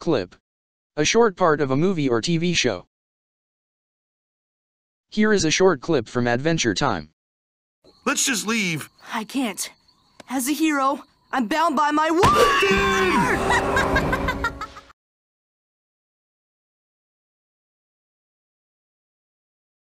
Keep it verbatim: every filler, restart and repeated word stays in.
clip. A short part of a movie or T V show. Here is a short clip from Adventure Time. Let's just leave. I can't. As a hero, I'm bound by my word!